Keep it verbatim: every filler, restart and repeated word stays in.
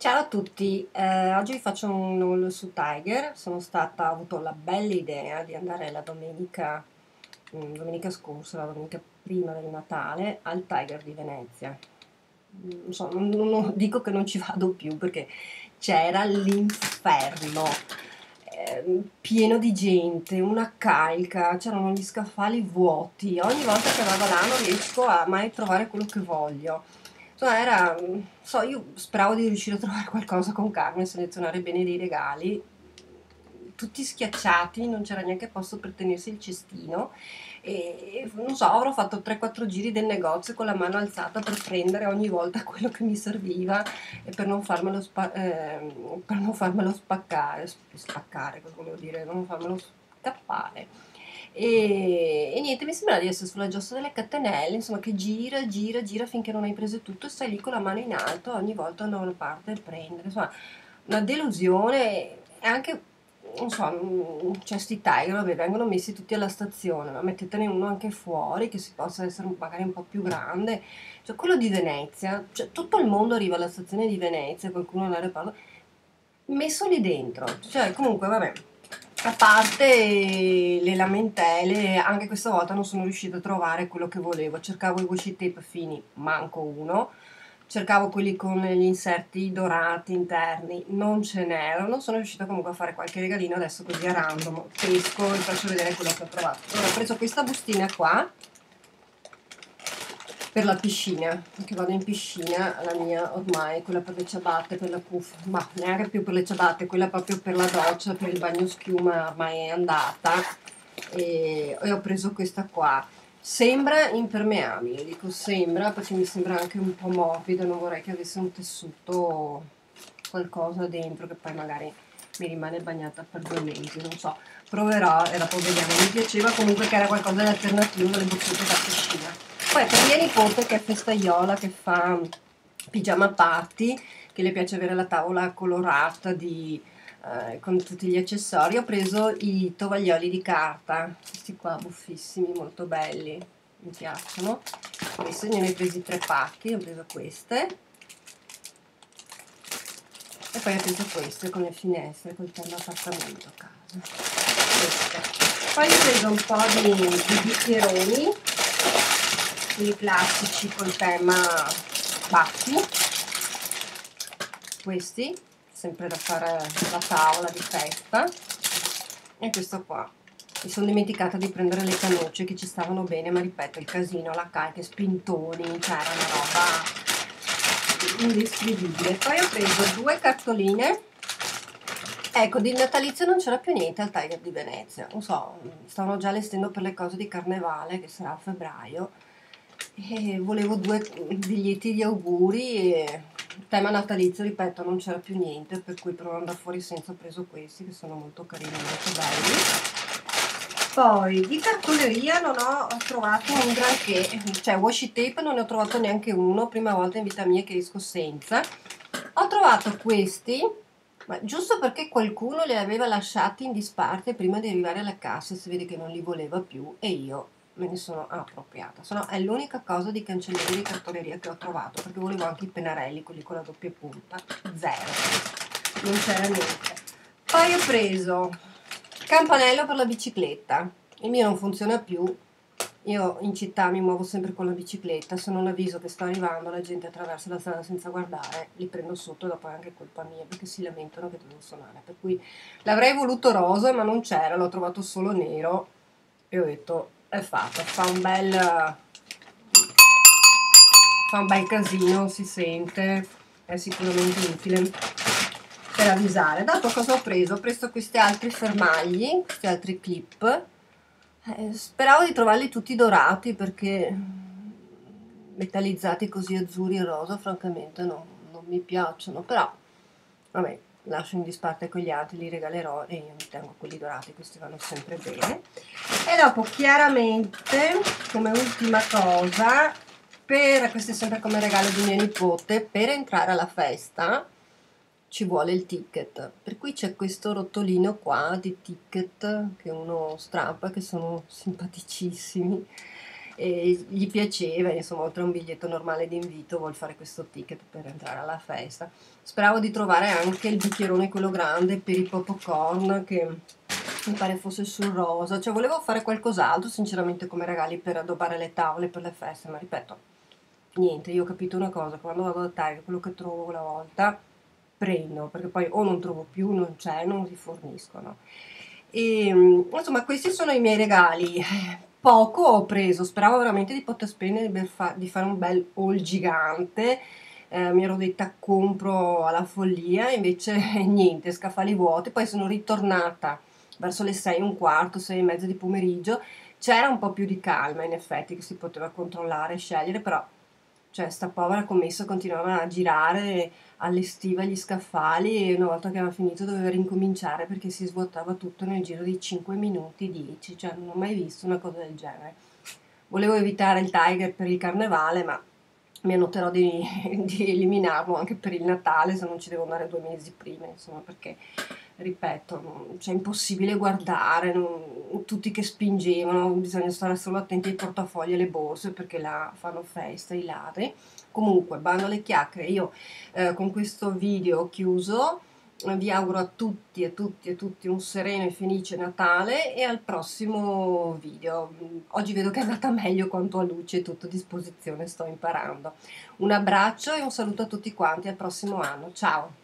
Ciao a tutti, eh, oggi vi faccio un haul su Tiger. Sono stata, ho avuto la bella idea di andare la domenica, mm, domenica scorsa, la domenica prima del Natale, al Tiger di Venezia. Mm, Non so, non, non- non- dico che non ci vado più perché c'era l'inferno, ehm, pieno di gente, una calca, c'erano gli scaffali vuoti. Ogni volta che vado là non riesco a mai trovare quello che voglio. Insomma, era, mm, so, io speravo di riuscire a trovare qualcosa con Carmen, selezionare bene dei regali, tutti schiacciati, non c'era neanche posto per tenersi il cestino e non so, avrò fatto tre quattro giri del negozio con la mano alzata per prendere ogni volta quello che mi serviva e per non farmelo, spa- ehm, per non farmelo spaccare, spaccare, cosa volevo dire, non farmelo scappare. E, e niente, mi sembra di essere sulla giostra delle catenelle, insomma, che gira, gira, gira finché non hai preso tutto e stai lì con la mano in alto ogni volta da una parte a prendere. Insomma, una delusione e anche, non so, mm, cioè sti Tiger, vabbè, vengono messi tutti alla stazione, ma mettetene uno anche fuori che si possa essere magari un po' più grande. Cioè, quello di Venezia, cioè tutto il mondo arriva alla stazione di Venezia, qualcuno l'aeroporto, messo lì dentro. Cioè, comunque, vabbè, a parte le lamentele, anche questa volta non sono riuscita a trovare quello che volevo. Cercavo i washi tape fini, manco uno. Cercavo quelli con gli inserti dorati interni, non ce n'erano. Sono riuscita comunque a fare qualche regalino adesso così a random. Pesco e faccio vedere quello che ho trovato. Allora, ho preso questa bustina qua per la piscina, perché vado in piscina, la mia ormai, quella per le ciabatte, per la cuffia, ma neanche più per le ciabatte, quella proprio per la doccia, per il bagno schiuma ormai è andata e, e ho preso questa qua. Sembra impermeabile, dico sembra perché mi sembra anche un po' morbido, non vorrei che avesse un tessuto, qualcosa dentro che poi magari mi rimane bagnata per due mesi, non so. Proverò e dopo vediamo. Mi piaceva comunque che era qualcosa di alternativo alle boccette da piscina. Poi per mia nipote che è festaiola, che fa pigiama party, che le piace avere la tavola colorata di, eh, con tutti gli accessori, ho preso i tovaglioli di carta, questi qua buffissimi, molto belli, mi piacciono. Questi ne ho presi tre pacchi, ho preso queste e poi ho preso queste con le finestre, col tema appartamento a casa. Queste. Poi ho preso un po' di, di bicchieroni, quelli classici col tema baffi, questi, sempre da fare la tavola di festa, e questo qua. Mi sono dimenticata di prendere le cannucce che ci stavano bene, ma ripeto, il casino, la calca, spintoni, c'era una roba indescrivibile. Poi ho preso due cartoline. Ecco, di natalizio non c'era più niente al Tiger di Venezia, non so, stavano già allestendo per le cose di carnevale, che sarà a febbraio, e volevo due biglietti di auguri e tema natalizio, ripeto, non c'era più niente, per cui per non andare fuori senza ho preso questi, che sono molto carini, molto belli. Poi di cartoleria non ho trovato un granché, cioè washi tape non ne ho trovato neanche uno, prima volta in vita mia che esco senza. Ho trovato questi, ma giusto perché qualcuno li aveva lasciati in disparte prima di arrivare alla cassa, si vede che non li voleva più e io me ne sono appropriata. Sono, è l'unica cosa di cancelleria di cartoleria che ho trovato, perché volevo anche i pennarelli, quelli con la doppia punta, zero, non c'era niente. Poi ho preso campanello per la bicicletta, il mio non funziona più. Io in città mi muovo sempre con la bicicletta, se non avviso che sto arrivando la gente attraversa la strada senza guardare, li prendo sotto e dopo è anche colpa mia perché si lamentano che devo suonare. Per cui l'avrei voluto rosa ma non c'era, l'ho trovato solo nero e ho detto è fatto, fa un bel, fa un bel casino, si sente, è sicuramente utile per avvisare. Dopo cosa ho preso? Ho preso questi altri fermagli, questi altri clip. Eh, speravo di trovarli tutti dorati perché metallizzati così azzurri e rosa francamente no, non mi piacciono, però vabbè, lascio in disparte quegli altri, li regalerò e io mi tengo quelli dorati, questi vanno sempre bene. E dopo chiaramente come ultima cosa, per questo è sempre come regalo di mia nipote, per entrare alla festa ci vuole il ticket, per cui c'è questo rotolino qua di ticket che uno strappa, che sono simpaticissimi e gli piaceva, insomma, oltre a un biglietto normale di invito, vuol fare questo ticket per entrare alla festa. Speravo di trovare anche il bicchierone, quello grande, per i popcorn, che mi pare fosse sul rosa, cioè volevo fare qualcos'altro sinceramente come regali per addobbare le tavole per le feste, ma ripeto, niente, io ho capito una cosa: quando vado da Target, quello che trovo quella volta prendo, perché poi o non trovo più, non c'è, non riforniscono. E mm, insomma, questi sono i miei regali. Poco ho preso, speravo veramente di poter spendere per fa- di fare un bel haul gigante. Eh, mi ero detta compro alla follia, invece niente, scaffali vuoti. Poi sono ritornata verso le sei e un quarto, sei e mezza di pomeriggio. C'era un po' più di calma, in effetti, che si poteva controllare e scegliere, però cioè sta povera commessa continuava a girare, allestiva gli scaffali, e una volta che aveva finito doveva rincominciare perché si svuotava tutto nel giro di cinque minuti, dieci, cioè non ho mai visto una cosa del genere. Volevo evitare il Tiger per il carnevale, ma mi annoterò di, di eliminarlo anche per il Natale, se non ci devo andare due mesi prima, insomma, perché, ripeto, non- cioè, è impossibile guardare, non- tutti che spingevano, bisogna stare solo attenti ai portafogli e alle borse perché là fanno festa i ladri. Comunque, bando alle chiacchiere, io eh, con questo video ho chiuso. Vi auguro a tutti e tutti e tutti un sereno e felice Natale, e al prossimo video. Oggi vedo che è andata meglio quanto a luce e tutto a disposizione, sto imparando. Un abbraccio e un saluto a tutti quanti, al prossimo anno. Ciao!